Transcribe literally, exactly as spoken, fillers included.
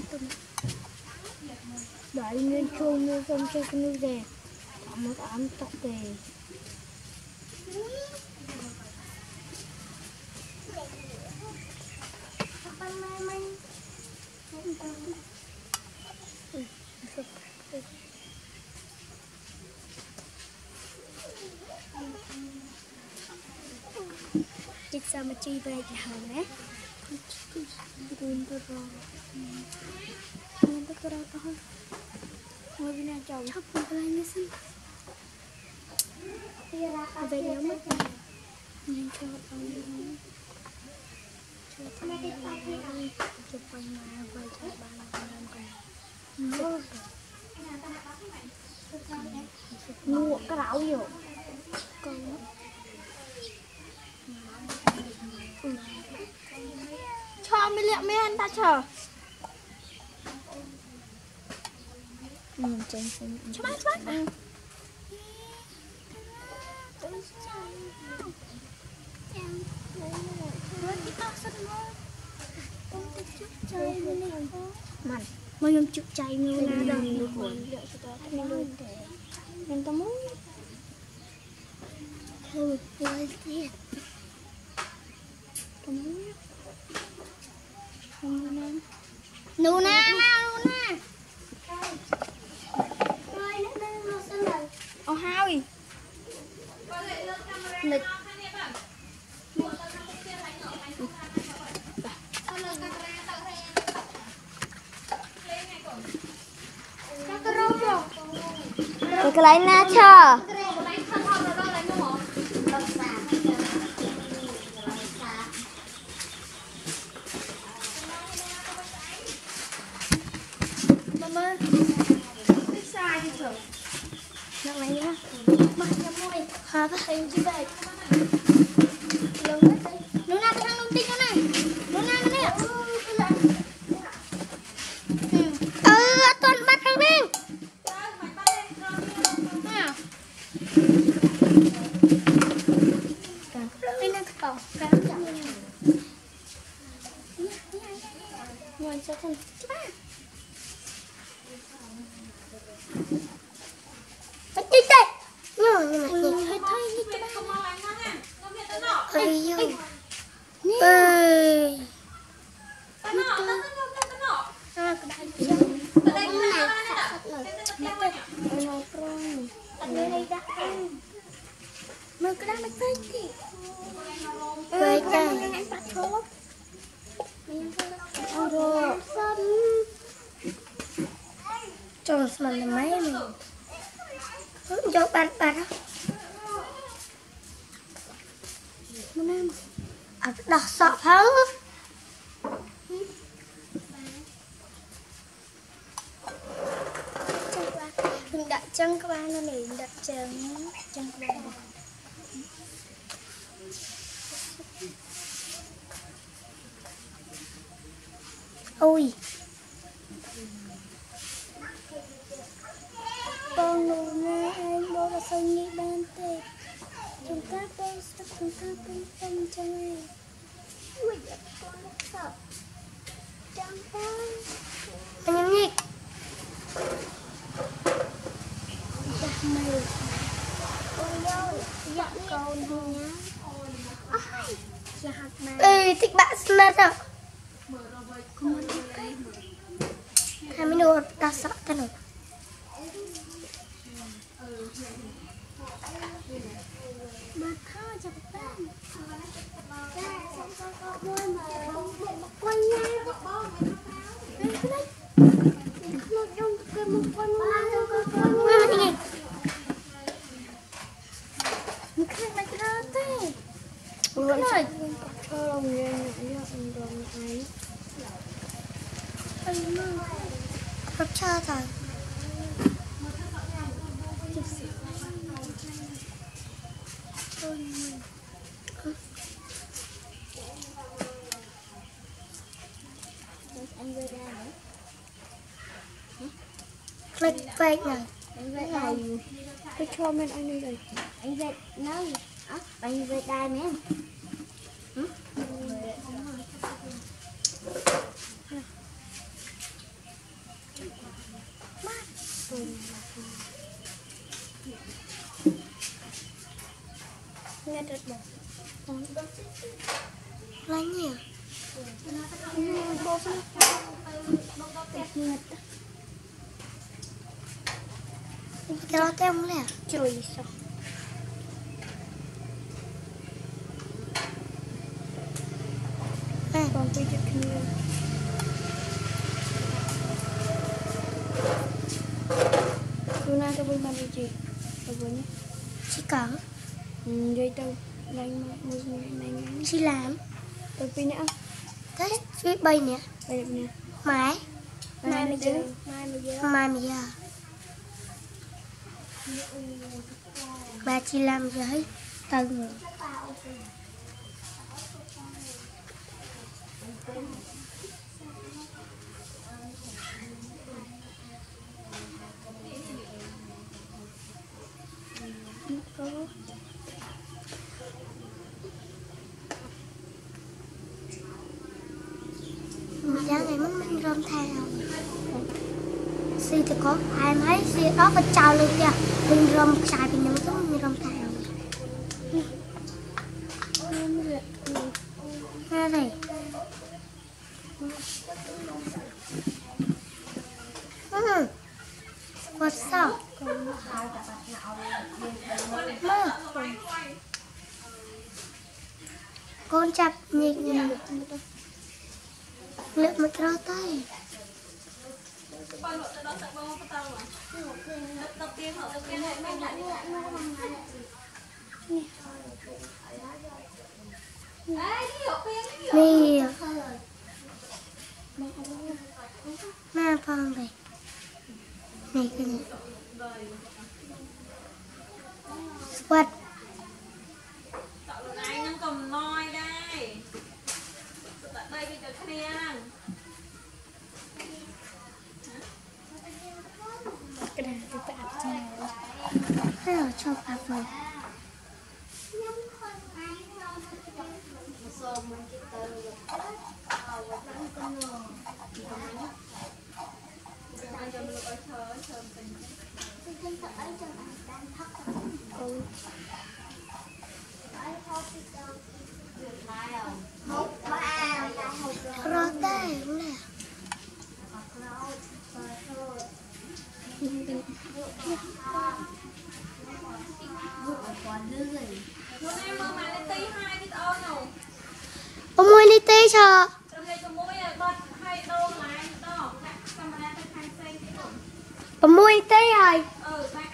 Đấy nên chung như không chơi cái như thế một ám tạc đề Chị sao mà chi về thì hầu đấy Đừng tôi rồi Đừng tôi rồi thôi Ngồi bên này chồng hấp một cái như xinh Về nếu mất Nhìn cho ông đi Cho thằng đi Chụp quanh mà quay cho ba năm năm còn Mua cái rau nhiều Còn cho mấy liệu mấy anh ta chờ ừ, trên xem cho bác bác ừ. Mặn mới dùng chút chay như nào đâu nên tao muốn thôi quay tiếp tao muốn Luna Luna Luna Ô hai lịch cái lấy na chờ mama sai thì thử nhắc này nhá mà nhắm môi hà ta hình như vậy lâu hết đây Luna cái thằng nông tinh này Luna cái này ừ toàn bắt thằng bên đây là cậu cái ngoài cho thằng Hãy subscribe cho kênh Ghiền Mì Gõ để không bỏ lỡ những video cho mình máy mình cho bạn bạn đó à, đọc sợ hả mình đặt chân các bạn nó này đặt chân chân các bạn ôi con Luna anh bố là không nghĩ ban tệ chúng ta bên sắp chúng ta bên phân trong này ui giật con nó sợ chẳng ta anh em nhỉ giật mày con dâu giật con đi nhá ôi giật mày ê thích bạn smart à con muốn thích cái hai mươi đô ta sợ thế này mà thôi chụp tên quay nha cái đấy nó trong cái một con lá con con này một cái này ra thế rồi thôi nghe nhẹ nhàng rồi ấy anh mơ hấp cha thằng anh về đây nữa click vậy này anh về đây tôi cho mình anh đi rồi anh về nơi anh về đây mấy em Lấy nhiều. Cái đó tem nè. Trời sao. Nè, còn cái chụp kia. Luna cho bên bàn đi chị. Ở vừa nhé. Chị có. Ừ, vậy đâu. Đánh một đánh. Chị làm. Ở bên nữa. Thế, chị bay nè. Bay nè. Mai. Mai bây giờ. Mai bây giờ. Mai bây giờ. Bà chị làm giấy tầng. Giá này mình mình rơm theo xì thì có ai mấy xì đó phải trào lên kìa mình rơm xài thì những cái mình rơm theo ra đây ừ what sao mơ con chặt nhìn nhìn lượt một rau tay nè ma phong này này cái này quạt cái này cái bạc này hay là cho bạc rồi rót đây cũng nè ông mua đi tê chờ ông mua đi tê rồi